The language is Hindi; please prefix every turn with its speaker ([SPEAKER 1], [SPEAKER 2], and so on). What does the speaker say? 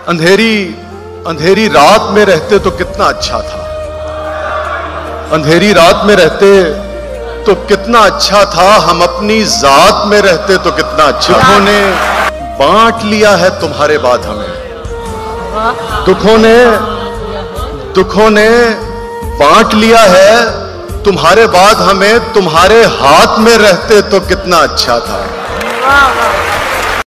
[SPEAKER 1] अंधेरी अंधेरी रात में रहते तो कितना अच्छा था, अंधेरी रात में रहते तो कितना अच्छा था, हम अपनी जात में रहते तो कितना अच्छा। दुखों ने बांट लिया है तुम्हारे बाद हमें, दुखों ने बांट लिया है तुम्हारे बाद हमें, तुम्हारे हाथ में रहते तो कितना अच्छा था।